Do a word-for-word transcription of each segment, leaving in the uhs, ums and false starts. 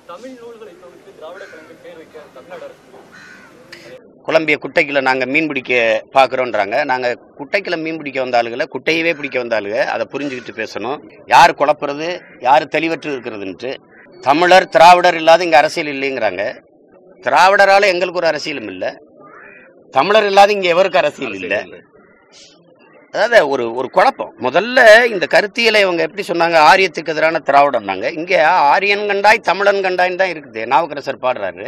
குழம்பிய குட்டைக்குள்ள நாங்கள் மீன் பிடிக்க பார்க்குறோன்றாங்க. நாங்கள் குட்டைக்குள்ள மீன் பிடிக்க வந்த ஆளுகளை குட்டையவே பிடிக்க வந்த ஆளுங்க, அதை புரிஞ்சுக்கிட்டு பேசணும். யார் குழப்புறது, யார் தெளிவற்று இருக்கிறதுன்ட்டு. தமிழர் திராவிடர் இல்லாத இங்கே அரசியல் இல்லைங்கிறாங்க. திராவிடரால் எங்களுக்கு ஒரு அரசியலும் இல்லை, தமிழர் இல்லாத இங்கே எவருக்கு அரசியல் இல்லை. அதாவது ஒரு ஒரு குழப்பம். முதல்ல இந்த கருத்தியலை இவங்க எப்படி சொன்னாங்க, ஆரியத்துக்கு எதிரான திராவிடம்னாங்க. இங்கே ஆரியன் கண்டாய் தமிழன் கண்டாயின்னு தான் இருக்குது. நாவுக்கரசர் பாடுறாரு.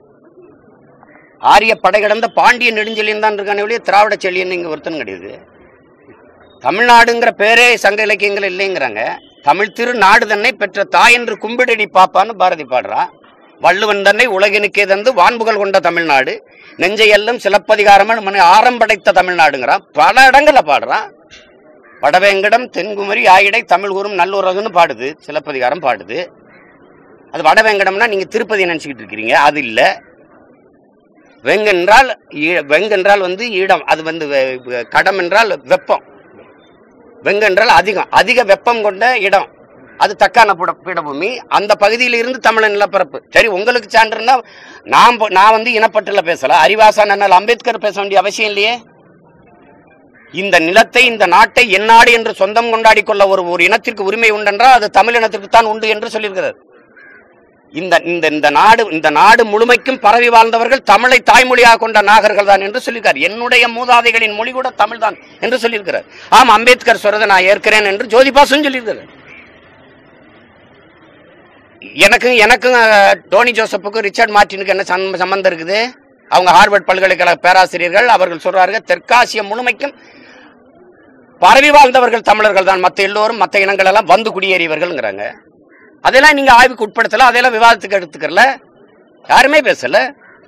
ஆரிய படை கடந்த பாண்டிய நெடுஞ்செழியன் தான் இருக்கானே ஒழிய திராவிட செழியன் இங்கே ஒருத்தன் கிடையாது. தமிழ்நாடுங்கிற பேரே சங்க இலக்கியங்கள் இல்லைங்கிறாங்க. தமிழ் திரு நாடு தன்னை பெற்ற தாய் என்று கும்பிடடி பாப்பான்னு பாரதி பாடுறான். வள்ளுவன் தன்னை உலகினுக்கே தந்து வான்புகள் கொண்ட தமிழ்நாடு, நெஞ்சையெல்லும் சிலப்பதிகாரமன் மனை ஆரம்படைத்த தமிழ்நாடுங்கிறான். பல இடங்கள்ல பாடுறான். வடவேங்கடம் தென்குமரி ஆயிடை தமிழ் கூறும் நல்லுறகுன்னு பாடுது, சிலப்பதிகாரம் பாடுது. அது வடவேங்கடம்னா நீங்க திருப்பதி நினைச்சுக்கிட்டு இருக்கிறீங்க, அது இல்லை. வெங்கென்றால் வெங்கென்றால் வந்து இடம், அது வந்து கடம் என்றால் வெப்பம். வெங்கென்றால் அதிகம், அதிக வெப்பம் கொண்ட இடம், அது தக்கான பீடபூமி. அந்த பகுதியில் இருந்து தமிழன் நிலப்பரப்பு. சரி, உங்களுக்கு சான்றுன்னா நான் நான் வந்து இனப்பட்டுல பேசல, அறிவாசான் அண்ணல் அம்பேத்கர் பேச வேண்டிய அவசியம் இல்லையே. இந்த நிலத்தை இந்த நாட்டை எந்நாடு என்று சொந்தம் கொண்டாடி கொள்ள ஒரு ஒரு இனத்திற்கு உரிமை உண்டென்றால் அது தமிழ் இனத்திற்கு தான் உண்டு என்று சொல்லியிருக்கிறார். இந்த இந்த நாடு இந்த நாடு முழுமைக்கும் பரவி வாழ்ந்தவர்கள் தமிழை தாய்மொழியாக கொண்ட நாகர்கள் தான் என்று சொல்லியிருக்கார். என்னுடைய மூதாதைகளின் மொழி கூட தமிழ் தான் என்று சொல்லியிருக்கிறார். ஆம், அம்பேத்கர் சொல்றதை நான் ஏற்கிறேன் என்று ஜோதிபாசும் சொல்லியிருக்கிறார். எனக்கும் எனக்கும் டோனி ஜோசப்புக்கும் ரிச்சர்ட் மார்டினுக்கு என்ன சம்பந்தம் இருக்குது? அவங்க ஹார்வர்ட் பல்கலைக்கழக பேராசிரியர்கள். அவர்கள் சொல்றார்கள் தெற்காசிய முழுமைக்கும் பரவி வாழ்ந்தவர்கள் தமிழர்கள் தான், மற்ற எல்லோரும் மற்ற இனங்கள் எல்லாம் வந்து குடியேறியவர்கள்ங்கிறாங்க. அதெல்லாம் நீங்க ஆய்வுக்கு உட்படுத்தல, அதெல்லாம் விவாதத்துக்கு எடுத்துக்கல, யாருமே பேசல.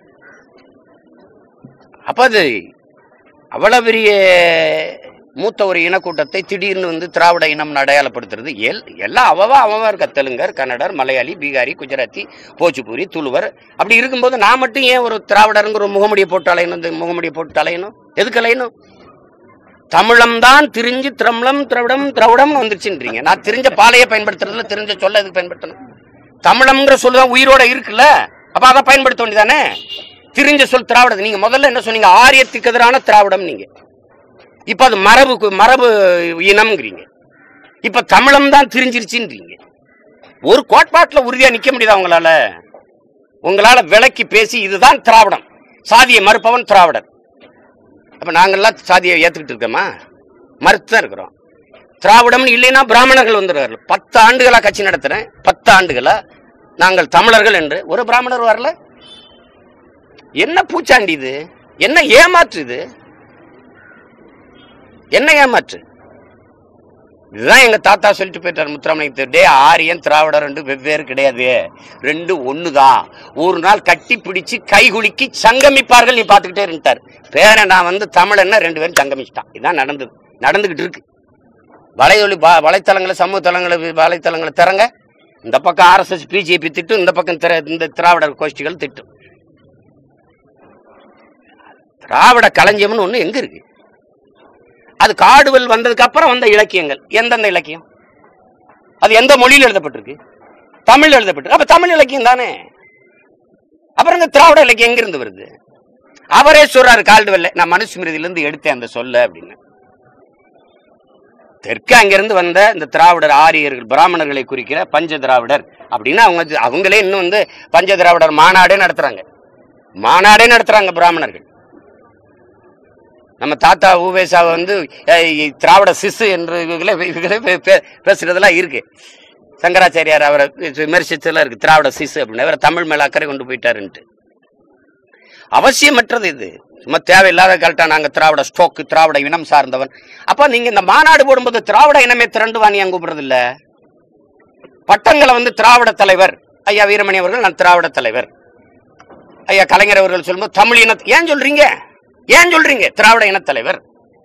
அப்ப அது அவ்வளவு பெரிய மூத்த ஒரு இனக்கூட்டத்தை திடீர்னு வந்து திராவிட இனம் அடையாளப்படுத்துறது எல் எல்லாம் அவவா அவவா இருக்க. தெலுங்கர், கன்னடர், மலையாளி, பீகாரி, குஜராத்தி, போச்சுபூரி, துளுவர். அப்படி இருக்கும்போது நான் மட்டும் ஏன் ஒரு திராவிடருங்கிற ஒரு முகமுடியை போட்டு அலையணும்? இந்த முகமுடியை போட்டு அலையணும் எதுக்கு அலையணும்? தமிழம் தான் திரிஞ்சு திரம்ளம் திராவிடம் திராவிடம் வந்துருச்சுன்றீங்க. நான் தெரிஞ்ச பாலையை பயன்படுத்துறதுல தெரிஞ்ச சொல்ல எதுக்கு பயன்படுத்தணும்? தமிழம்ங்கிற சொல்லுதான் உயிரோட இருக்குல்ல, அப்ப அதை பயன்படுத்த வேண்டியதானே. திரிஞ்ச சொல் திராவிடம். நீங்க முதல்ல என்ன சொன்னீங்க? ஆரியத்துக்கு எதிரான திராவிடம். நீங்க இப்ப அது மரபு மரபு இனம்ங்கிறீங்க. இப்ப தமிழம் தான் திரிஞ்சிருச்சுன்றீங்க. ஒரு கோட்பாட்டுல உறுதியா நிக்க முடியுதா உங்களால? உங்களால விளக்கி பேசி இதுதான் திராவிடம், சாதியை மறுப்பவன் திராவிடர். அப்ப நாங்கள்லாம் சாதியை ஏத்துக்கிட்டு இருக்கோமா? மறுத்துதான் இருக்கிறோம். திராவிடம் இல்லைன்னா பிராமணர்கள் வந்துடுவார்கள். பத்து ஆண்டுகளா கட்சி நடத்துறேன், பத்து ஆண்டுகளா நாங்கள் தமிழர்கள் என்று ஒரு பிராமணர் வரல. என்ன பூச்சாண்டி இது? என்ன ஏமாற்று இது? என்ன ஏமாற்று? இதுதான் எங்க தாத்தா சொல்லிட்டு போயிட்டார் முத்துராமலிங்க. டே, ஆரியன் திராவிடர் ரெண்டு வெவ்வேறு கிடையாது, ரெண்டு ஒண்ணுதான். ஒரு நாள் கட்டி பிடிச்சு கைகுலுக்கி சங்கமிப்பார்கள், நீ பாத்துக்கிட்டே இருந்துட்டார். பேர நான் வந்து தமிழன்னா ரெண்டு பேரும் சங்கமிச்சிட்டான். இதுதான் நடந்தது, நடந்துகிட்டு இருக்கு. வலையொலி வலைத்தளங்களை சமூக தளங்களை வலைத்தளங்களை திறங்க. இந்த பக்கம் ஆர் எஸ் எஸ் பிஜேபி திட்டும், இந்த பக்கம் இந்த திராவிடர் கோஷ்டிகள் திட்டும். திராவிட களஞ்சியம்னு ஒண்ணு எங்க இருக்கு? அது காடுவல் வந்ததுக்கு அப்புறம் வந்த இலக்கியங்கள். எந்தெந்த இலக்கியம்? அது எந்த மொழியில் எழுதப்பட்டிருக்கு? தமிழ் எழுதப்பட்டிருக்கு. அப்ப தமிழ் இலக்கியம் தானே. அப்புறம் இந்த திராவிட இலக்கியம் எங்க இருந்து வருது? அவரே சொல்றாரு கால்டுவெல்ல, நான் மனுஸ்மிருதியிலிருந்து எடுத்தேன் அந்த சொல்ல அப்படின்னு. தெற்கு அங்கிருந்து வந்த இந்த திராவிடர் ஆரியர்கள் பிராமணர்களை குறிக்கிற பஞ்ச திராவிடர் அப்படின்னு அவங்க அவங்களே இன்னும் வந்து பஞ்ச திராவிடர் மாநாடே நடத்துறாங்க. மாநாடே நடத்துறாங்க பிராமணர்கள். நம்ம தாத்தா ஊவேசா வந்து திராவிட சிசு என்று பேசுறதெல்லாம் இருக்கு. சங்கராச்சாரியார் அவரை விமர்சிச்சதெல்லாம் இருக்கு, திராவிட சிசு அப்படின்னு. அவரை தமிழ் மேல அக்கறை கொண்டு போயிட்டாருன்ட்டு. அவசியமற்றது இது. சும்மா தேவையில்லாத கரெக்டா நாங்க திராவிட ஸ்டோக்கு, திராவிட இனம் சார்ந்தவன். அப்ப நீங்க இந்த மாநாடு போடும்போது திராவிட இனமே திரண்டு வாணி அங்க கூப்பிடுறது இல்ல. பட்டங்களை வந்து திராவிட தலைவர் ஐயா வீரமணி அவர்கள் நான் திராவிட தலைவர், ஐயா கலைஞர் அவர்கள் சொல்லும்போது தமிழ் இன ஏன் சொல்றீங்க? ஏன் சொல்றீங்க திராவிட இனத்தலைவர்?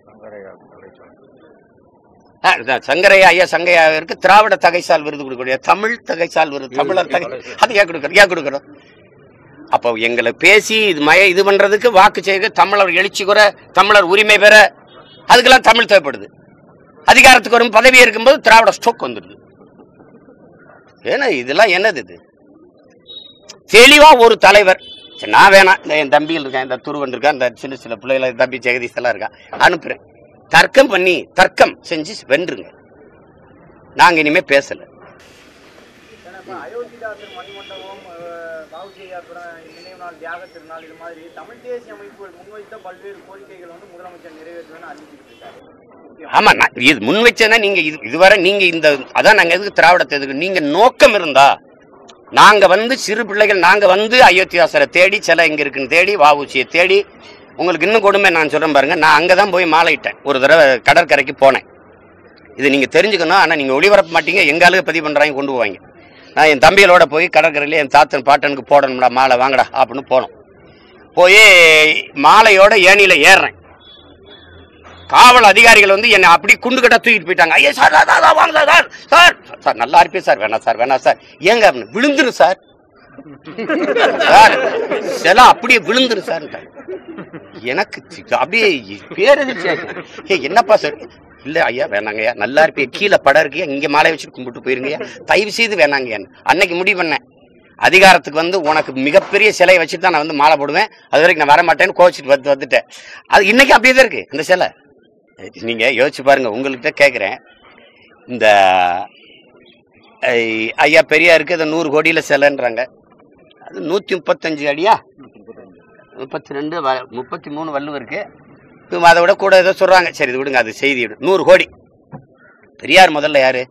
சங்கரையா ஐயா சங்கையாவிற்கு திராவிட தகைசால் விருது கொடுக்கக்கூடிய தமிழ் தகைசால் விருது, தமிழர் தகை, அது ஏன் கொடுக்கணும்? ஏன் கொடுக்கணும்? அப்போ எங்களை பேசி இது மய இது பண்றதுக்கு வாக்கு செய்ய, தமிழர் எழுச்சி குற, தமிழர் உரிமை பெற, அதுக்கெல்லாம் தமிழ் தேவைப்படுது. அதிகாரத்துக்கு வரும் பதவி இருக்கும்போது திராவிட ஸ்டோக் வந்துடுது. ஏன்னா இதெல்லாம் என்னது? இது தெளிவா ஒரு தலைவர், நான் வேணாம், இந்த என் தம்பிகள் இருக்கேன், இந்த துருவன் இருக்கா, இந்த சின்ன சின்ன பிள்ளைகள் தம்பி ஜெகதீஷ் எல்லாம் இருக்கா, அனுப்புறேன். தர்க்கம் பண்ணி தர்க்கம் செஞ்சு வென்றுங்க. நாங்க இனிமே பேசல. அயோத்திதாசர் மணிமண்டபம், பாவுசியார் நினைவு நாள், தியாக திருநாள், இது மாதிரி தமிழ் தேசிய அமைப்புகள் முன்வைத்த பல்வேறு கோரிக்கைகள் வந்து முதலமைச்சர் நிறைவேற்றுவேன்னு அறிவிச்சுட்டு இருக்காரு. ஆமா, இது முன் வச்சேன்னா நீங்க இது இதுவரை நீங்க இந்த அதான் நாங்க எதுக்கு திராவிடத்தை எதுக்கு நீங்க நோக்கம் இருந்தா, நாங்க வந்து சிறு பிள்ளைகள் நாங்க வந்து அயோத்திதாசரை தேடி சிலை எங்க இருக்குன்னு தேடி வாவுசியை தேடி, உங்களுக்கு இன்னும் கொடுமை நான் சொல்றேன் பாருங்க, நான் அங்கதான் போய் மாலையிட்டேன். ஒரு தடவை கடற்கரைக்கு போனேன். இது நீங்க தெரிஞ்சுக்கணும். ஆனா நீங்க ஒளிபரப்ப மாட்டீங்க, எங்க ஆளுக பதிவு பண்றாங்க, கொண்டு போவாங்க. நான் என் தம்பிகளோட போய் கடற்கரையில என் தாத்தன் பாட்டனுக்கு போடணும்டா மாலை, வாங்கடா அப்படின்னு போனோம். போய் மாலையோட ஏணியில ஏறுறேன். காவல் அதிகாரிகள் வந்து என்னை அப்படி குண்டு கட்ட தூக்கிட்டு போயிட்டாங்க. ஐயா சார் வாங்க சார், சார் சார் நல்லா இருப்பேன் சார், வேணா சார் வேணா சார், ஏங்க விழுந்துரும் சார், சார் சில அப்படியே விழுந்துரும் சார். எனக்கு அப்படியே பேரதிர்ச்சி, என்னப்பா சார், இல்ல ஐயா வேணாங்கய்யா, நல்லா இருப்பே, கீழே படம் இருக்கையா, இங்க மாலை வச்சுட்டு கும்பிட்டு போயிருங்கய்யா, தயவு செய்து வேணாங்கய்யா. அன்னைக்கு முடிவு பண்ணேன், அதிகாரத்துக்கு வந்து உனக்கு மிகப்பெரிய சிலையை வச்சுட்டு தான் நான் வந்து மாலை போடுவேன், அது வரைக்கும் நான் வர மாட்டேன்னு கோச்சிட்டு வந்து வந்துட்டேன். அது இன்னைக்கு அப்படியே தான் இருக்கு அந்த சிலை. நீங்க யோசிச்சு பாருங்க. உங்கள்கிட்ட கேட்குறேன், இந்த ஐயா பெரியாருக்கு அந்த நூறு கோடியில சிலைன்றாங்க, அது நூத்தி முப்பத்தஞ்சு அடியா, முப்பத்தி ரெண்டு முப்பத்தி மூணு வல்லு இருக்கு, அதை விட கூட ஏதோ சொல்றாங்க. சரி இது விடுங்க, அது செய்தி விடு. நூறு கோடி. பெரியார் முதல்ல யாரு?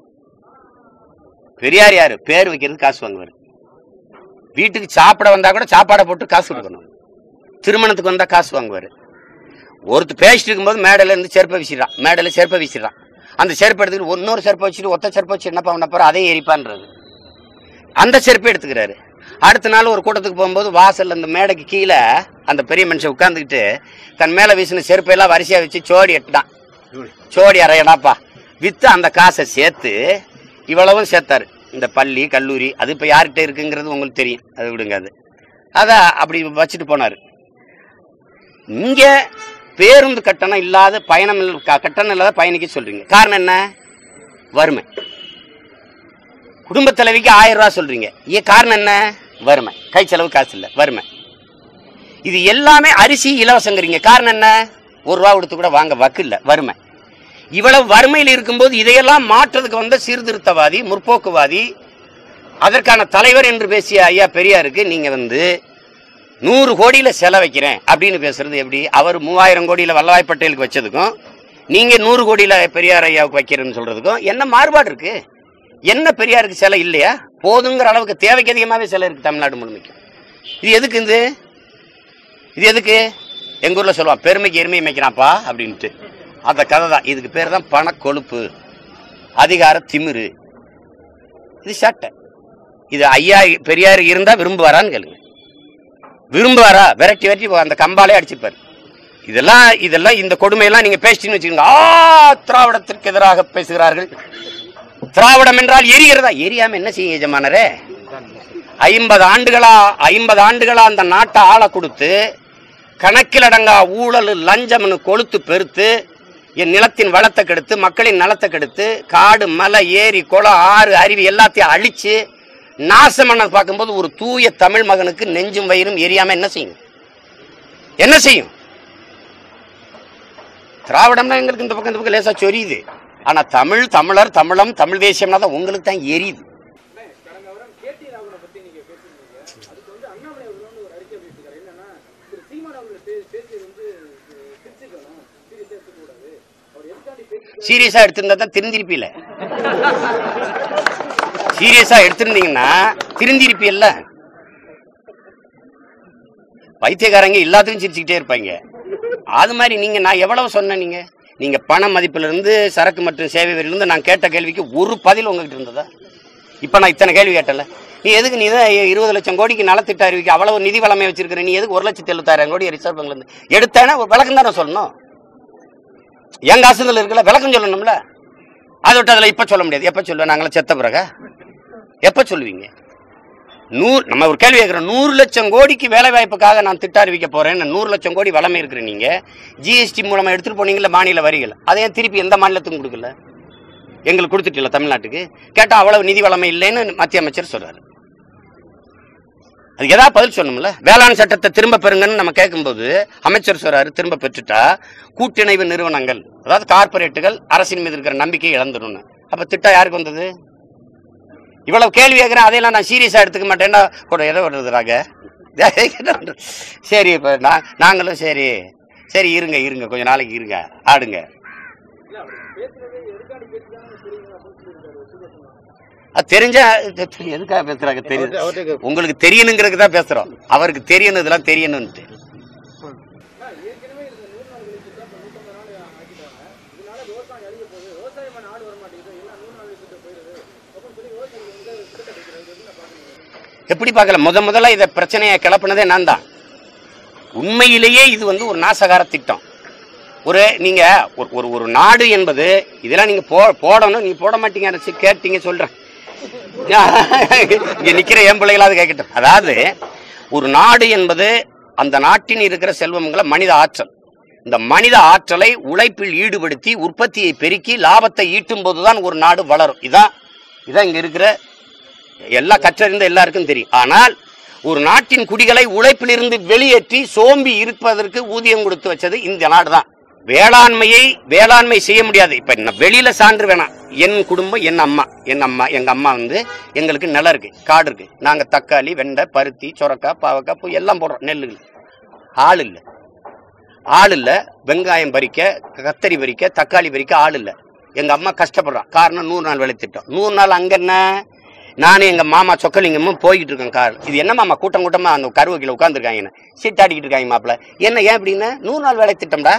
பெரியார் யாரு? பேர் வைக்கிறது காசு வாங்குவார். வீட்டுக்கு சாப்பிட வந்தா கூட சாப்பாடை போட்டு காசு கொடுக்கணும். திருமணத்துக்கு வந்தா காசு வாங்குவாரு. ஒருத்தர் பேசிட்டு இருக்கும்போது மேடையில இருந்து செருப்பை வீசிடுறான், மேடையில செருப்பை வீசிடுறான். அந்த செருப்பை எடுத்துக்கிட்டு இன்னொரு செருப்பை வச்சுட்டு ஒத்த செருப்பை வச்சு என்ன பண்ண போற, அதையும் எரிப்பான்றது. அந்த செருப்பை எடுத்துக்கிறாரு. அடுத்த நாள் ஒரு கூட்டத்துக்கு போகும்போது வாசல் அந்த மேடைக்கு கீழே அந்த பெரிய மனுஷன் உட்கார்ந்துக்கிட்டு தன் மேல வீசின செருப்பையெல்லாம் வரிசையா வச்சு சோடி எட்டான். சோடி அறையடாப்பா வித்து அந்த காசை சேர்த்து இவ்வளவும் சேர்த்தாரு. இந்த பள்ளி கல்லூரி அது இப்ப யார்கிட்ட இருக்குங்கிறது உங்களுக்கு தெரியும், அது விடுங்க. அது அதான் அப்படி வச்சுட்டு போனாரு. இங்க பேருந்து கட்டணம் இல்லாத பயணம் கட்டணம் இல்லாத பயணிக்க சொல்றீங்க, காரணம் என்ன? வறுமை. குடும்ப தலைவிக்கு ஆயிரம் ரூபாய் சொல்றீங்க, ஏன் காரணம் என்ன? வறுமை. கை செலவு காசு இல்ல, வறுமை. இது எல்லாமே அரிசி இலவசங்கிறீங்க, காரணம் என்ன? ஒரு ரூபா கொடுத்து கூட வாங்க வக்கு இல்ல, வறுமை. இவ்வளவு வறுமையில் இருக்கும்போது இதையெல்லாம் மாற்றத்துக்கு வந்த சீர்திருத்தவாதி, முற்போக்குவாதி, அதற்கான தலைவர் என்று பேசிய ஐயா பெரியாருக்கு நீங்க வந்து நூறு கோடியில செலவைக்கிறேன் அப்படின்னு பேசுறது எப்படி? அவர் மூவாயிரம் கோடியில வல்லபாய் பட்டேலுக்கு வச்சதுக்கும் நீங்க நூறு கோடியில பெரியார் ஐயாவுக்கு வைக்கிறேன்னு சொல்றதுக்கும் என்ன மாறுபாடு இருக்கு? என்ன பெரியாருக்கு சிலை இல்லையா? போதுங்கிற அளவுக்கு தேவைக்கு அதிகமாகவே சிலை இருக்கு தமிழ்நாடு முழுமைக்கு. இது எதுக்கு? இது இது எதுக்கு? எங்க ஊர்ல சொல்லுவான், பெருமைக்கு எருமையை மேய்க்கிறான்ப்பா அப்படின்ட்டு. அந்த கதை தான். இதுக்கு பேர் தான் பண கொழுப்பு, அதிகார திமிரு. இது சட்டை. இது ஐயா பெரியார் இருந்தா விரும்புவாரான்னு கேளுங்க. விரும்புவாரா? விரட்டி விரட்டி அந்த கம்பாலே அடிச்சுப்பாரு. இதெல்லாம் இதெல்லாம் இந்த கொடுமையெல்லாம் நீங்க பேசிட்டீங்கன்னு வச்சுக்கோங்க, ஆ திராவிடத்திற்கு எதிராக பேசுகிறார்கள். திராவிடம் என்றால் எரிகிறதா? எரியாம என்ன செய்ய எஜமானரே? ஐம்பது ஆண்டுகளா ஐம்பது ஆண்டுகளா அந்த நாட்டை ஆள கொடுத்து கணக்கில் அடங்கா ஊழல் லஞ்சம்னு கொளுத்து பெருத்து என் நிலத்தின் வளத்தை கெடுத்து மக்களின் நலத்தை கெடுத்து காடு மலை ஏரி குளம் ஆறு அருவி எல்லாத்தையும் அழிச்சு நாசம் பண்ண பார்க்கும்போது ஒரு தூய தமிழ் மகனுக்கு நெஞ்சும் வயிறும் எரியாம என்ன செய்யும்? என்ன செய்யும்? திராவிடம்னா எங்களுக்கு இந்த பக்கம் இந்த பக்கம் லேசா சொரியுது. ஆனா தமிழ் தமிழர் தமிழம் தமிழ் தேசியம்னா தான் உங்களுக்கு தான் எரியுது. சீரியஸா எடுத்திருந்தா தான் திருந்திருப்பில. சீரியஸா எடுத்திருந்தீங்கன்னா திருந்திருப்பியல்ல. பைத்தியக்காரங்க எல்லாத்துக்கும் சிரிச்சுக்கிட்டே இருப்பாங்க. அது மாதிரி நீங்க நான் எவ்வளவு சொன்னேன், நீங்க நீங்க பண மதிப்புல இருந்து சரக்கு மற்றும் சேவை வரியிலிருந்து நான் கேட்ட கேள்விக்கு ஒரு பதில் உங்ககிட்ட இருந்ததா? இப்ப நான் இத்தனை கேள்வி கேட்டல. நீ எதுக்கு நீ தான் இருபது லட்சம் கோடிக்கு நலத்திட்ட அறிவிக்க அவ்வளவு நிதி வளமை வச்சிருக்கிற, நீ எதுக்கு ஒரு லட்சத்தி எழுபத்தாயிரம் கோடி ரிசர்வ் பேங்க்ல இருந்து எடுத்தானே ஒரு விளக்கம் தானே சொல்லணும். என் காசுல இருக்குல்ல, விளக்கம் சொல்லணும்ல. அதை விட்டு அதுல இப்ப சொல்ல முடியாது. எப்ப சொல்லுவேன்? நாங்கள செத்த பிறகு எப்ப சொல்லுவீங்க? நூறு நம்ம ஒரு கேள்வி கேட்கிறோம், நூறு லட்சம் கோடிக்கு வேலை வாய்ப்புக்காக நான் திட்ட அறிவிக்க போறேன். நூறு லட்சம் கோடி வளமை இருக்கிற நீங்க ஜிஎஸ்டி மூலமா எடுத்துட்டு போனீங்கல்ல மாநில வரிகள், அதை திருப்பி எந்த மாநிலத்துக்கும் கொடுக்கல? எங்களுக்கு கொடுத்துட்டு தமிழ்நாட்டுக்கு கேட்டா அவ்வளவு நிதி வளமை இல்லைன்னு மத்திய அமைச்சர் சொல்றாரு. அதுக்கு ஏதாவது பதில் சொல்லணும்ல. வேளாண் சட்டத்தை திரும்ப பெறுங்கன்னு நம்ம கேட்கும்போது அமைச்சர் சொல்றாரு, திரும்ப பெற்றுட்டா கூட்டிணைவு நிறுவனங்கள், அதாவது கார்பரேட்டுகள் அரசின் மீது இருக்கிற நம்பிக்கையை இழந்துடும். அப்ப திட்டம் யாருக்கு வந்தது? இவ்வளவு கேள்வி கேட்கிறேன், அதையெல்லாம் நான் சீரியஸா எடுத்துக்க மாட்டேன்னா கூட எதை வருதுறாங்க. சரி, இப்ப நாங்களும் சரி சரி இருங்க இருங்க கொஞ்ச நாளைக்கு இருங்க ஆடுங்க. அது தெரிஞ்சா எதுக்காக பேசுறாங்க தெரியும், உங்களுக்கு தெரியணுங்கிறதுக்கு தான் பேசுறோம். அவருக்கு தெரியணும், இதெல்லாம் தெரியணும்ட்டு. எப்படி பார்க்கல? முத முதல்ல இதை பிரச்சனையை கிளப்பினதே நான் தான். உண்மையிலேயே இது வந்து ஒரு நாசகார திட்டம். ஒரு நீங்க ஒரு ஒரு நாடு என்பது இதெல்லாம் நீங்க போ போடணும் நீங்க போட மாட்டீங்க, கேட்டீங்க சொல்றேன். இங்க நிக்கிற என் பிள்ளைகளாவது கேட்கட்டும். அதாவது ஒரு நாடு என்பது அந்த நாட்டின் இருக்கிற செல்வங்களை மனித ஆற்றல், இந்த மனித ஆற்றலை உழைப்பில் ஈடுபடுத்தி உற்பத்தியை பெருக்கி லாபத்தை ஈட்டும் போதுதான் ஒரு நாடு வளரும். இதான் இதான் இங்க இருக்கிற எல்லா கற்றறிந்த எல்லாருக்கும் தெரியும். ஆனால் ஒரு நாட்டின் குடிகளை உழைப்பிலிருந்து வெளியேற்றி சோம்பி இருப்பதற்கு ஊதியம் கொடுத்து வச்சது இந்த நாடு தான். வேளாண்மையை வேளாண்மை செய்ய முடியாது. இப்ப வெளியில சான்று வேணாம், என் குடும்பம், என் அம்மா என் அம்மா எங்க அம்மா வந்து எங்களுக்கு நிலம் இருக்கு, காடு இருக்கு, நாங்க தக்காளி, வெண்டை, பருத்தி, சொரக்காய், பாவக்காய், பூ எல்லாம் போடுறோம். நெல்லுகள் ஆள் இல்லை, ஆள் இல்லை. வெங்காயம் பறிக்க, கத்தரி பறிக்க, தக்காளி பறிக்க ஆள் இல்லை. எங்க அம்மா கஷ்டப்படுறான். காரணம் நூறு நாள் வேலை திட்டம். நூறு நாள் அங்க என்ன, நானும் எங்க மாமா சொக்கலிங்கமும் போய்கிட்டு இருக்கேன் கார். இது என்ன மாமா கூட்டம் கூட்டமா அந்த கருவகையில் உட்காந்துருக்காங்க, சீட்டாடிக்கிட்டு இருக்காங்க மாப்பிள்ள. என்ன ஏன் அப்படின்னா நூறு நாள் வேலை திட்டம்டா.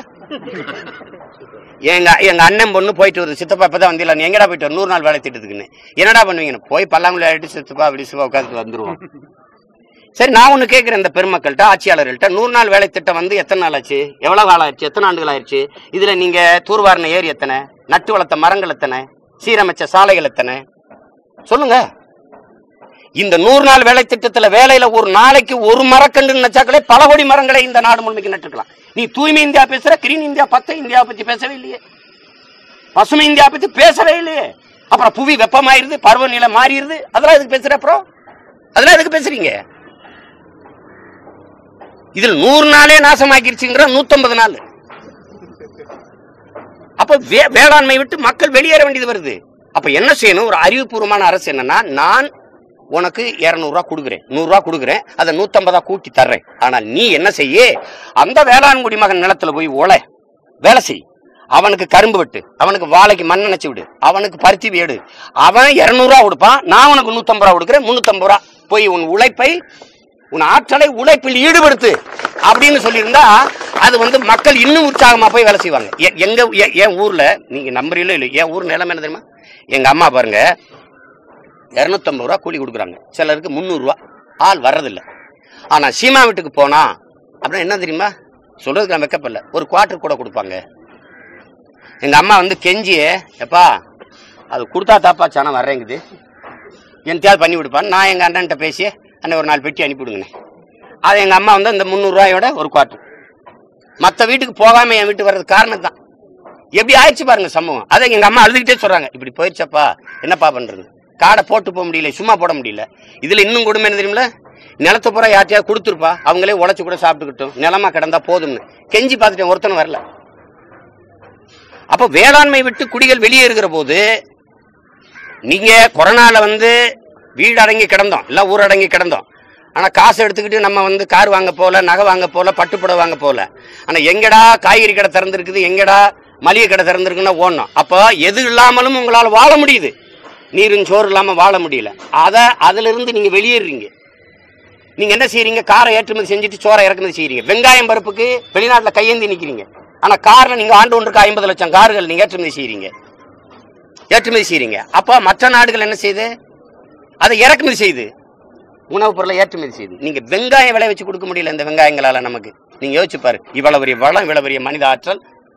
எங்க எங்க அண்ணன் பொண்ணு போயிட்டு வருது, சித்தப்பா இப்பதான் வந்தீங்களா, நீ எங்கடா போயிட்டு வர நூறு நாள் வேலை திட்டத்துக்குன்னு. என்னடா பண்ணுவீங்க? போய் பல்லாங்குழி ஆடிட்டு சித்தப்பா அப்படி சிவா உட்காந்துட்டு வந்துருவோம். சரி, நான் ஒண்ணு கேட்கிறேன் இந்த பெருமக்கள்கிட்ட, ஆட்சியாளர்கள்ட்ட, நூறு நாள் வேலை திட்டம் வந்து எத்தனை நாள் ஆச்சு, எவ்வளவு காலம் ஆயிடுச்சு, எத்தனை ஆண்டுகள் ஆயிடுச்சு? இதுல நீங்க தூர்வாரின ஏரி எத்தனை, நட்டு வளர்த்த மரங்கள் எத்தனை, சீரமைச்ச சாலைகள் எத்தனை சொல்லுங்க. இந்த நூறு நாள் வேலை திட்டத்துல வேலையில ஒரு நாளைக்கு ஒரு மரக்கன்று நினைச்சாக்களே பல கோடி மரங்களை இந்த நாடு முழுமைக்கு நட்டுக்கலாம். நீ தூய்மை இந்தியா பேசுற, கிரீன் இந்தியா, பத்த இந்தியா பத்தி பேசவே இல்லையே, பசுமை இந்தியா பத்தி பேசவே இல்லையே. அப்புறம் புவி வெப்பமாயிருது, பருவநிலை மாறிடுது, அதெல்லாம் எதுக்கு பேசுற? அப்புறம் அதெல்லாம் எதுக்கு பேசுறீங்க? இதில் நூறு நாளே நாசமாக்கிருச்சுங்கிற நூத்தம்பது நாள். அப்ப வேளாண்மை விட்டு மக்கள் வெளியேற வேண்டியது வருது. அப்ப என்ன செய்யணும்? ஒரு அறிவுபூர்வமான அரசு என்னன்னா, நான் உனக்கு இருநூறு ரூபா கொடுக்குறேன், நூறு ரூபா கொடுக்குறேன், அதை நூத்தம்பதா கூட்டி தர்றேன். ஆனால் நீ என்ன செய்ய, அந்த வேளாண் குடிமகன் நிலத்துல போய் உழை வேலை செய், அவனுக்கு கரும்பு வெட்டு, அவனுக்கு வாழைக்கு மண் நினைச்சு விடு, அவனுக்கு பருத்தி வேடு, அவன் இருநூறு ரூபா கொடுப்பான், நான் உனக்கு நூத்தம்பது ரூபா கொடுக்குறேன், முன்னூத்தம்பது ரூபா போய் உன் உழைப்பை, உன் ஆற்றலை உழைப்பில் ஈடுபடுத்து அப்படின்னு சொல்லியிருந்தா அது வந்து மக்கள் இன்னும் உற்சாகமா போய் வேலை செய்வாங்க. எங்க என் ஊர்ல நீங்க நம்புறீங்களோ இல்லை, என் ஊர் நிலைமை என்ன தெரியுமா? எங்க அம்மா பாருங்க, இருநூத்தி ஐம்பது ரூபா கூலி கொடுக்குறாங்க, சிலருக்கு முந்நூறு ரூபா, ஆள் வர்றதில்லை. ஆனா சீமா வீட்டுக்கு போனா அப்படின்னா என்ன தெரியுமா சொல்றதுக்கு நான் வைக்கப்படல, ஒரு குவார்டர் கூட கொடுப்பாங்க. எங்க அம்மா வந்து கெஞ்சியே, எப்பா அது கொடுத்தா தாப்பா சாணம் வர்றேங்குது, என்கிட்டயாவது பண்ணி விடுப்பான்னு நான் எங்க அண்ணன்ட்ட பேசி அண்ணன் ஒரு நாலு பெட்டி அனுப்பிவிடுங்கண்ணே. அது எங்க அம்மா வந்து அந்த முந்நூறு ரூபாயோட ஒரு குவார்டர். மற்ற வீட்டுக்கு போகாம என் வீட்டுக்கு வர்றது காரணம் தான். எப்படி ஆயிடுச்சு பாருங்க சம்பவம். அதை எங்க அம்மா அழுதுகிட்டே சொல்றாங்க, இப்படி போயிடுச்சப்பா என்னப்பா பண்றது, காடை போட்டு போக முடியல, சும்மா போட முடியல. இதுல இன்னும் கொடுமை என்ன தெரியுமில, நிலத்தை பூரா யார்ட்டையாவது கொடுத்துருப்பா, அவங்களே உழைச்சு கூட சாப்பிட்டுக்கிட்டோம், நிலமா கிடந்தா போதும்னு கெஞ்சி பார்த்துட்டேன், ஒருத்தனும் வரல. அப்ப வேளாண்மை விட்டு குடிகள் வெளியேறுகிற போது, நீங்க கொரோனால வந்து வீடு அடங்கி கிடந்தோம், இல்ல ஊரடங்கி கிடந்தோம். ஆனா காசு எடுத்துக்கிட்டு நம்ம வந்து கார் வாங்க போல, நகை வாங்க போல, பட்டுப்புடவை வாங்க போல. ஆனா எங்கடா காய்கறி கடை திறந்திருக்குது, எங்கடா மளிகை கடை திறந்திருக்குன்னா ஓடணும். அப்ப எது இல்லாமலும் உங்களால் வாழ முடியுது, நீரின் சோறு இல்லாம வாழ முடியல. அத அதுல இருந்து நீங்க வெளியேறீங்க. நீங்க என்ன செய்யறீங்க, காரை ஏற்றுமதி செஞ்சுட்டு சோறை இறக்குமதி செய்யறீங்க. வெங்காயம் பருப்புக்கு வெளிநாட்டுல கையேந்தி நிக்கிறீங்க. ஆனா கார்ல நீங்க ஆண்டு ஒன்றுக்கு ஐம்பது லட்சம் கார்கள் நீங்க ஏற்றுமதி செய்யறீங்க ஏற்றுமதி செய்யறீங்க அப்ப மற்ற நாடுகள் என்ன செய்யுது, அதை இறக்குமதி செய்யுது, உணவுப் பொருளை ஏற்றுமதி செய்யுது. நீங்க வெங்காயம் விளை வச்சு கொடுக்க முடியல இந்த வெங்காயங்களால நமக்கு. நீங்க யோசிச்சு பாரு, இவ்வளவு பெரிய வளம், இவ்வளவு பெரிய மனித ஆற்றல்.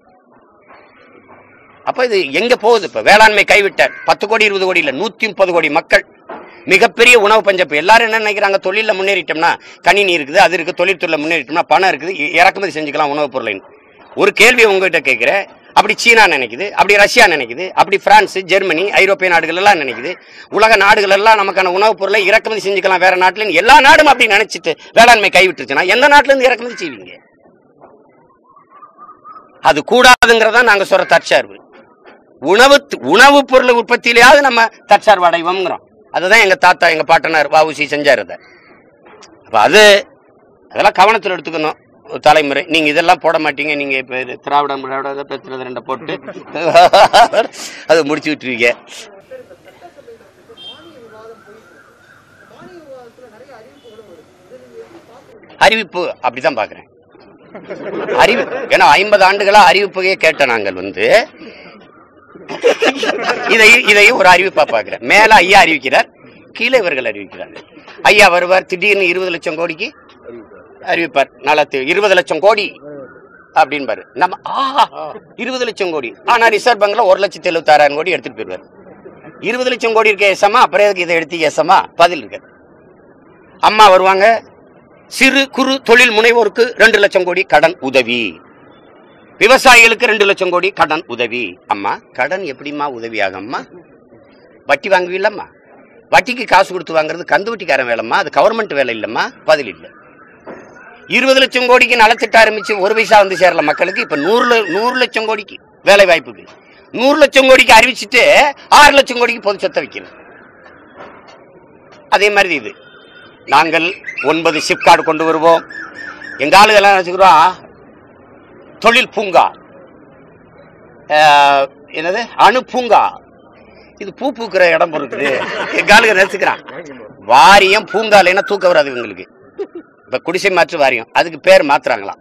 அப்ப இது எங்க போகுது? இப்ப வேளாண்மை கைவிட்ட பத்து கோடி இருபது கோடி இல்ல, நூத்தி முப்பது கோடி மக்கள், மிகப்பெரிய உணவு பஞ்சப்பு. எல்லாரும் என்ன நினைக்கிறாங்க, தொழில முன்னேறிட்டோம்னா கணினி இருக்குது, அது இருக்கு, தொழில்துறையில முன்னேறிட்டோம்னா பணம் இருக்குது, இறக்குமதி செஞ்சுக்கலாம் உணவுப் பொருளை. ஒரு கேள்வி உங்ககிட்ட கேட்கிறேன். அப்படி சீனா நினைக்குது, அப்படி ரஷ்யா நினைக்குது, அப்படி பிரான்ஸ், ஜெர்மனி, ஐரோப்பிய நாடுகள் எல்லாம் நினைக்குது. உலக நாடுகள் எல்லாம் நமக்கான உணவுப் பொருளை இறக்குமதி செஞ்சுக்கலாம் வேற நாட்டுல. எல்லா நாடும் அப்படி நினைச்சிட்டு வேளாண்மை கைவிட்டுருச்சுன்னா எந்த நாட்டுல இருந்து இறக்குமதி செய்வீங்க? அது கூடாதுங்கிறதா நாங்க சொல்ற தற்சார்பு. உணவு உணவு பொருள் உற்பத்தியிலேயாவது நம்ம தற்சார்பு அடைவோம்ங்கிறோம். அதுதான் எங்க தாத்தா எங்க பாட்டனார் வஉசி செஞ்சாரு. அப்ப அது அதெல்லாம் கவனத்தில் எடுத்துக்கணும் தலைமுறை. நீங்க இதெல்லாம் போட மாட்டீங்க. நீங்க இப்ப திராவிடம் திராவிட பேசுறது ரெண்ட போட்டு அதை முடிச்சு விட்டுருவீங்க. அறிவிப்பு அப்படிதான் பாக்குறேன். அறிவிப்பு ஏன்னா ஐம்பது ஆண்டுகளா அறிவிப்பையே கேட்ட நாங்கள் வந்து இதையும் இதையும் ஒரு அறிவிப்பா பாக்குறேன். மேல ஐயா அறிவிக்கிறார், கீழே இவர்கள் அறிவிக்கிறாங்க. ஐயா வருவார், திடீர்னு இருபது லட்சம் கோடிக்கு அறிவிப்பார். நல்லா இருபது லட்சம் கோடி அப்படின்பாரு. நம்ம ஆஹா இருபது லட்சம் கோடி. ஆனா ரிசர்வ் பேங்க்ல ஒரு லட்சத்தி எழுபத்தி ஆறாயிரம் கோடி எடுத்துட்டு போயிருவார். இருபது லட்சம் கோடி இருக்க ஏசமா, அப்புறம் இதை எடுத்து ஏசமா? பதில் இருக்கு. அம்மா வருவாங்க, சிறு குறு தொழில் முனைவோருக்கு ரெண்டு லட்சம் கோடி கடன் உதவி, விவசாயிகளுக்கு ரெண்டு லட்சம் கோடி கடன் உதவி. அம்மா கடன் எப்படிமா உதவி ஆகம்மா? வட்டி வாங்குவீல்லம்மா? வட்டிக்கு காசு கொடுத்து வாங்குறது கந்து வட்டிக்காரன் வேலைம்மா, அது கவர்மெண்ட் வேலை இல்லம்மா. பதில் இல்லை. இருபது லட்சம் கோடிக்கு நலத்திட்ட ஆரம்பிச்சு ஒரு பைசா வந்து சேரல மக்களுக்கு. இப்ப நூறு நூறு லட்சம் கோடிக்கு வேலை வாய்ப்புக்கு நூறு லட்சம் கோடிக்கு அறிவிச்சுட்டு ஆறு லட்சம் கோடிக்கு பொது சொத்தை வைக்கணும். அதே மாதிரி இது நாங்கள் ஒன்பது சிப்கார்டு கொண்டு வருவோம். எங்க ஆளுகெல்லாம் நினைச்சுக்கிறோம் தொழில் பூங்கா, என்னது அணு பூங்கா, இது பூ பூக்கிற இடம் பொறுக்குது. எங்க ஆளுக நினைச்சுக்கிறான் வாரியம் பூங்கா இல்லைன்னா தூக்க வராது இவங்களுக்கு. இப்ப குடிசை மாற்று வாரியம், அதுக்கு பேர் மாத்துறாங்களாம்.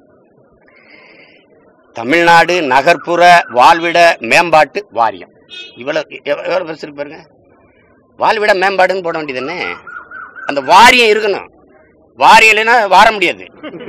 தமிழ்நாடு நகர்ப்புற வாழ்விட மேம்பாட்டு வாரியம். இவ்வளவு எவ்வளவு பெருசு இருக்கு பாருங்க. வாழ்விட மேம்பாடுன்னு போட வேண்டியதுன்னு அந்த வாரியம் இருக்கணும். வாரியம் இல்லைன்னா வார முடியாது.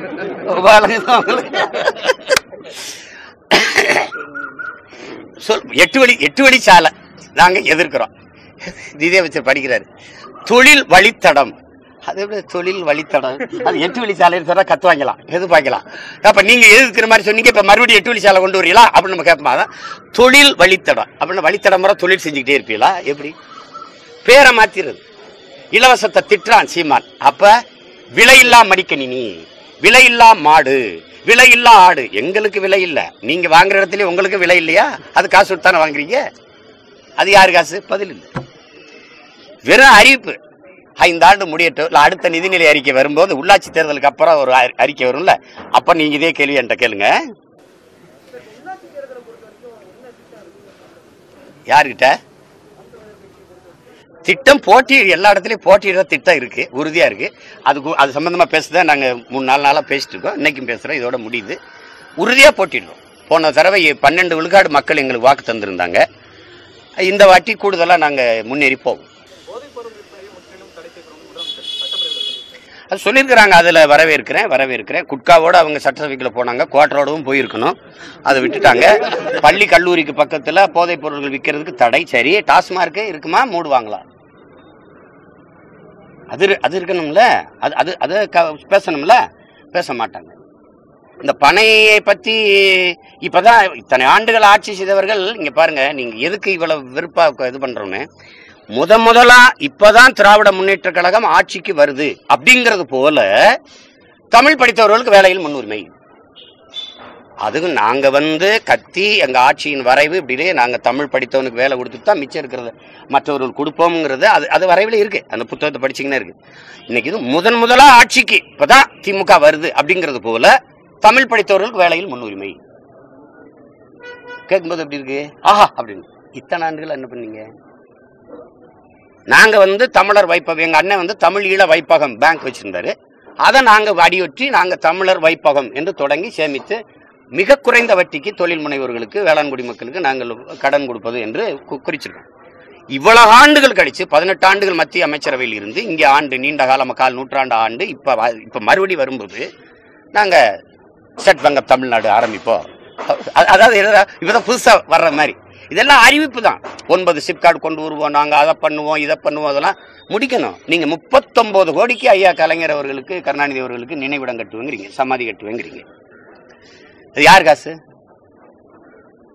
சொல் எட்டு வழி எட்டு வழி சாலை நாங்க எதிர்க்கிறோம். இதே வச்சு படிக்கிறாரு. தொழில் வழித்தடம், அது எப்படி தொழில் வழித்தடம்? அது எட்டு வழி சாலை சொன்னா கத்து வாங்கலாம், எதிர்பார்க்கலாம். அப்ப நீங்க எதிர்க்கிற மாதிரி சொன்னீங்க, இப்ப மறுபடியும் எட்டு வழி சாலை கொண்டு வரீங்களா அப்படின்னு நம்ம கேட்போம். அதான் தொழில் வழித்தடம். அப்படின்னு வழித்தடம் முறை தொழில் செஞ்சுக்கிட்டே இருப்பீங்களா? எப்படி பேரை மாத்திருது. இலவசத்தை திட்டுறான் சீமான். அப்ப விலையில்லா மடிக்கணினி, விலையில்லா மாடு, விலையில்லா ஆடு. எங்களுக்கு விலை இல்ல, நீங்க வாங்குற இடத்துல உங்களுக்கு விலை இல்லையா? அது காசு கொடுத்தானே வாங்குறீங்க. அது யாரு காசு? பதில் இல்லை. வெறும் அறிவிப்பு. ஐந்து ஆண்டு முடியட்டும், இல்ல அடுத்த நிதிநிலை அறிக்கை வரும்போது உள்ளாட்சி தேர்தலுக்கு அப்புறம் ஒரு அறிக்கை வரும்ல, அப்ப நீங்க இதே கேள்வி என்கிட்ட கேளுங்க. யாருக்கிட்ட திட்டம்? போட்டி எல்லா இடத்துலயும் போட்டியிட திட்டம் இருக்கு, உறுதியா இருக்கு. அதுக்கு அது சம்பந்தமா பேசுதான் நாங்க மூணு நாலு நாளா பேசிட்டு இருக்கோம். இன்னைக்கும் பேசுறோம். இதோட முடியுது. உறுதியா போட்டிடுறோம். போன தடவை பன்னெண்டு விழுக்காடு மக்கள் எங்களுக்கு வாக்கு தந்திருந்தாங்க. இந்த வாட்டி கூடுதலா நாங்க முன்னேறி போவோம். அது சொல்லியிருக்கிறாங்க. அதுல வரவேற்கிறேன் வரவேற்கிறேன் குட்காவோட அவங்க சட்டசபைக்குள்ள போனாங்க, குவார்டரோடவும் போயிருக்கணும், அதை விட்டுட்டாங்க. பள்ளி கல்லூரிக்கு பக்கத்துல போதைப் பொருட்கள் விற்கிறதுக்கு தடை. சரி, டாஸ்மார்க் இருக்குமா? மூடுவாங்களா? அது அது இருக்கணும்ல, அது அது அது பேசணும்ல, பேச மாட்டாங்க. இந்த பனையை பத்தி இப்பதான் இத்தனை ஆண்டுகள் ஆட்சி செய்தவர்கள் இங்க பாருங்க. நீங்க எதுக்கு இவ்வளவு விருப்பா இது பண்றோன்னு, முத முதலா இப்பதான் திராவிட முன்னேற்ற கழகம் ஆட்சிக்கு வருது அப்படிங்கிறது போல தமிழ் படித்தவர்களுக்கு வேலையில் முன்னுரிமை. அதுக்கு நாங்க வந்து கத்தி எங்க ஆட்சியின் வரைவு இப்படியே நாங்க தமிழ் படித்தவனுக்கு வேலை கொடுத்துட்டு தான் மிச்சம் இருக்கிறது மற்றவர்கள் கொடுப்போம்ங்கிறது அது அது வரைவில் இருக்கு. அந்த புத்தகத்தை படிச்சீங்கன்னா இருக்கு. இன்னைக்கு இது முதன் முதலா ஆட்சிக்கு இப்பதான் திமுக வருது அப்படிங்கிறது போல தமிழ் படித்தவர்களுக்கு வேலையில் முன்னுரிமை. கேட்கும்போது எப்படி இருக்கு? ஆஹா அப்படின்னு. இத்தனை ஆண்டுகள் என்ன பண்ணீங்க? நாங்க வந்து தமிழர் வைப்பகம், எங்க அண்ணன் வந்து தமிழ் ஈழ வைப்பகம் பேங்க் வச்சிருந்தாரு. அதை நாங்க அடியொற்றி நாங்க தமிழர் வைப்பகம் என்று தொடங்கி சேமித்து மிக குறைந்த வட்டிக்கு தொழில் முனைவோர்களுக்கு, வேளாண்குடி மக்களுக்கு நாங்கள் கடன் கொடுப்பது என்று குறிச்சிருக்கோம். இவ்வளவு ஆண்டுகள் கழிச்சு பதினெட்டு ஆண்டுகள் மத்திய அமைச்சரவையில் இருந்து இங்க ஆண்டு நீண்ட காலம் கால் நூற்றாண்டு ஆண்டு இப்ப இப்ப மறுபடி வரும்போது நாங்க ஸ்டேட் பேங்க் ஆஃப் தமிழ்நாடு ஆரம்பிப்போம். அதாவது இப்பதான் புதுசா வர்ற மாதிரி இதெல்லாம் அறிவிப்பு தான். ஒன்பது சிப்கார்டு கொண்டு வருவோம், நாங்க அதை பண்ணுவோம் இதை பண்ணுவோம், அதெல்லாம் முடிக்கணும். நீங்க முப்பத்தொன்பது கோடிக்கு ஐயா கலைஞர் அவர்களுக்கு, கருணாநிதி அவர்களுக்கு நினைவிடம் கட்டுவேங்கிறீங்க, சமாதி கட்டுவேங்கிறீங்க. அது யார் காசு?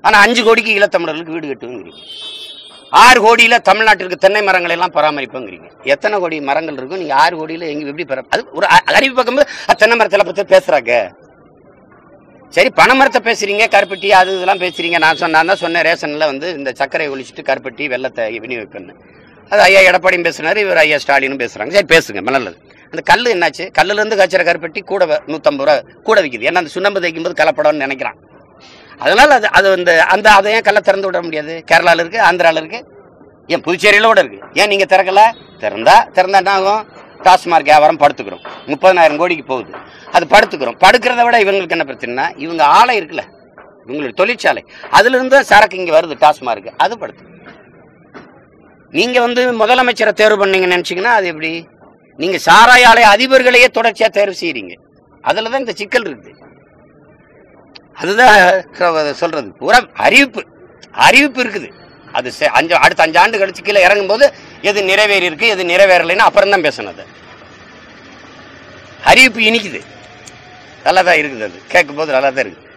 ஆனா அஞ்சு கோடிக்கு ஈழத்தமிழர்களுக்கு வீடு கட்டுங்கிறீங்க. ஆறு கோடியில தமிழ்நாட்டிற்கு தென்னை மரங்களை எல்லாம் பராமரிப்புங்கிறீங்க. எத்தனை கோடி மரங்கள் இருக்கும்? நீங்க ஆறு கோடியில எங்க எப்படி பெற? அது ஒரு அறிவு பார்க்கும்போது தென்னை மரத்தை பத்தி பேசுறாங்க. சரி, பனைமரத்தை பேசுறீங்க, கருப்பட்டி அது இதெல்லாம் பேசுறீங்க. நான் சொன்ன தான் சொன்னேன், ரேஷன்ல வந்து இந்த சர்க்கரை ஒழிச்சிட்டு கருப்பட்டி வெள்ளத்தை விநியோகிப்பேன்னு. அது ஐயா எடப்பாடியும் பேசுனாரு, இவர் ஐயா ஸ்டாலினும் பேசுறாங்க. சரி பேசுங்க, நல்லது. அந்த கல் என்னாச்சு? கல்லுல இருந்து காய்ச்சற கருப்பட்டி கூட நூத்தம்பது ரூபா கூட விற்குது. ஏன்னா அந்த சுண்ணம்பு தைக்கும் போது கலப்படம்னு நினைக்கிறான். அதனால அது அது வந்து அந்த அதை ஏன் கல்லை திறந்து விட முடியாது? கேரளாவில் இருக்கு, ஆந்திராவில் இருக்கு, ஏன் புதுச்சேரியில கூட இருக்கு. ஏன் நீங்க திறக்கல? திறந்தா திறந்தா என்ன ஆகும்? டாஸ்மார்க் வியாபாரம் படுத்துக்கிறோம், முப்பதாயிரம் கோடிக்கு போகுது. அது படுத்துக்கிறோம். படுக்கிறத விட இவங்களுக்கு என்ன பிரச்சனைனா, இவங்க ஆலை இருக்குல்ல, இவங்களுடைய தொழிற்சாலை, அதுல இருந்து சரக்கு இங்க வருது டாஸ்மார்க், அது படுத்து. நீங்க வந்து முதலமைச்சரை தேர்வு பண்ணீங்கன்னு நினைச்சீங்கன்னா அது எப்படி? நீங்க சாராய ஆலை அதிபர்களையே தொடர்ச்சியா தேர்வு செய்யறீங்க. அதுலதான் இந்த சிக்கல் இருக்குது. அதுதான் சொல்றது. பூரா அறிவிப்பு அறிவிப்பு இருக்குது. அது அஞ்சு அடுத்த அஞ்சு ஆண்டு கழிச்சு கீழே இறங்கும் போது எது நிறைவேறி இருக்கு எது நிறைவேறலைன்னு அப்புறம் தான் பேசணும். அறிவிப்பு இனிக்குது, நல்லா தான் இருக்குது. அது கேட்கும் போது நல்லா தான் இருக்குது.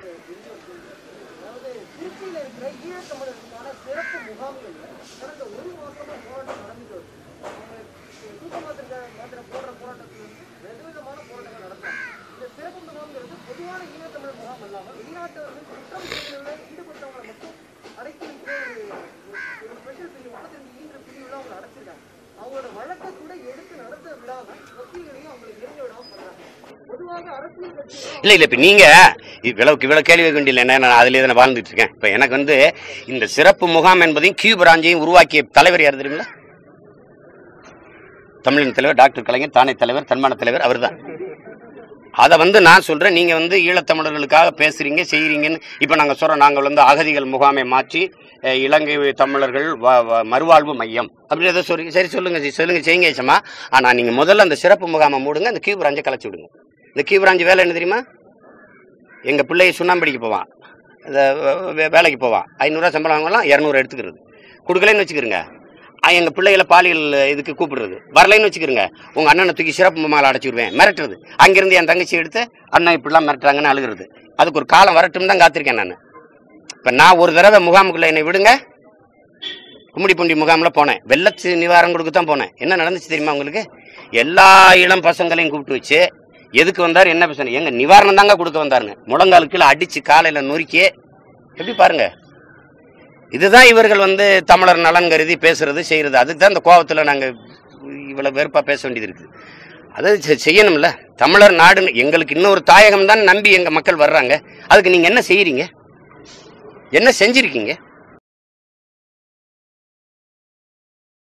இல்ல இல்ல இப்ப நீங்க இவ்வளவுக்கு இவ்வளவு கேள்வி வைக்க வேண்டிய என்ன, நான் அதுலயே நான் வாழ்ந்துட்டு இருக்கேன். இப்ப எனக்கு வந்து இந்த சிறப்பு முகாம் என்பதையும் கியூ பிராஞ்சையும் உருவாக்கிய தலைவர் யார் தெரியுங்களா? தமிழின் தலைவர் டாக்டர் கலைஞர், தானே தலைவர், தன்மான தலைவர் அவர் தான். அதை வந்து நான் சொல்றேன், நீங்க வந்து ஈழத்தமிழர்களுக்காக பேசுறீங்க செய்யறீங்கன்னு. இப்ப நாங்க சொல்றோம், நாங்கள் வந்து அகதிகள் முகாமை மாற்றி இலங்கை தமிழர்கள் மறுவாழ்வு மையம் அப்படி சொல்லி. சரி சொல்லுங்க சொல்லுங்க செய்யுங்க ஏச்சமா. ஆனா நீங்க முதல்ல அந்த சிறப்பு முகாமை மூடுங்க, அந்த கியூ பிராஞ்சை கலைச்சு விடுங்க. இந்த கியூ பிராஞ்சு வேலை என்ன தெரியுமா? எங்க பிள்ளையை சுண்ணாம்படிக்கு போவான், வேலைக்கு போவான், ஐநூறுரூவா சம்பளம் வாங்கலாம், இரநூறு எடுத்துக்கிறது. கொடுக்கலன்னு வச்சுக்கிறங்க, எங்க பிள்ளைகளை பாலியல் இதுக்கு கூப்பிடுறது. வரலைன்னு வச்சுக்கிறங்க, உங்க அண்ணனை தூக்கி சிறப்பு முகாமில் அடைச்சிடுவேன் மிரட்டுறது. அங்கிருந்து என் தங்கச்சி எடுத்து அண்ணன் இப்படிலாம் மிரட்டுறாங்கன்னு அழுகிறது. அதுக்கு ஒரு காலம் வரட்டும் தான் காத்திருக்கேன் நான். இப்ப நான் ஒரு தடவை முகாமுக்குள்ள என்னை விடுங்க, கும்மிடிப்பூண்டி முகாம்ல போனேன், வெள்ளத்து நிவாரணம் கொடுக்க தான் போனேன். என்ன நடந்துச்சு தெரியுமா உங்களுக்கு? எல்லா இளம் பசங்களையும் கூப்பிட்டு வச்சு எதுக்கு வந்தாரு, என்ன பேசணும், எங்க நிவாரணம் தாங்க கொடுக்க வந்தாருங்க. முழங்கால் கீழே அடிச்சு காலையில நொறுக்கியே எப்படி பாருங்க. இதுதான் இவர்கள் வந்து தமிழர் நலன் கருதி பேசுறது செய்யறது. அதுதான் இந்த கோபத்துல நாங்க இவ்வளவு வெறுப்பா பேச வேண்டியது இருக்குது. அது செய்யணும்ல. தமிழர் நாடு எங்களுக்கு இன்னொரு தாயகம் தான் நம்பி எங்க மக்கள் வர்றாங்க. அதுக்கு நீங்க என்ன செய்யறீங்க? என்ன செஞ்சிருக்கீங்க?